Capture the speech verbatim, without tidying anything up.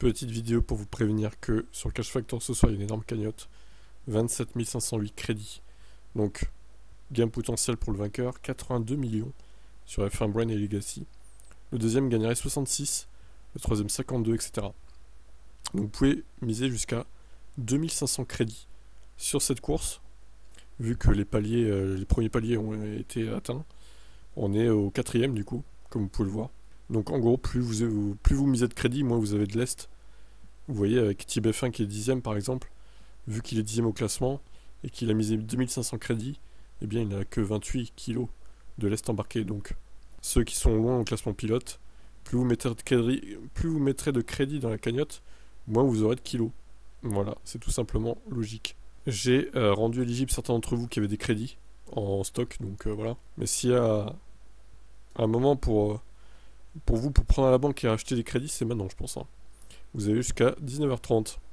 Petite vidéo pour vous prévenir que sur le Cash Factor ce soir il y a une énorme cagnotte. vingt-sept mille cinq cent huit crédits. Donc, gain potentiel pour le vainqueur, quatre-vingt-deux millions sur F un Brain et Legacy. Le deuxième gagnerait soixante-six, le troisième cinquante-deux, et cetera. Donc vous pouvez miser jusqu'à deux mille cinq cents crédits sur cette course. Vu que les paliers, euh, les premiers paliers ont été atteints, on est au quatrième du coup, comme vous pouvez le voir. Donc en gros, plus vous, plus vous misez de crédit, moins vous avez de lest. Vous voyez avec Tib F un qui est dixième par exemple, vu qu'il est dixième au classement et qu'il a misé deux mille cinq cents crédits, eh bien il n'a que vingt-huit kilos de lest embarqué. Donc ceux qui sont loin au classement pilote, plus vous mettrez de crédit, plus vous mettrez de crédit dans la cagnotte, moins vous aurez de kilos. Voilà, c'est tout simplement logique. J'ai euh, rendu éligible certains d'entre vous qui avaient des crédits en stock, donc euh, voilà. Mais s'il y a un moment pour, euh, pour vous, pour prendre à la banque et acheter des crédits, c'est maintenant, je pense. Hein. Vous avez jusqu'à dix-neuf heures trente.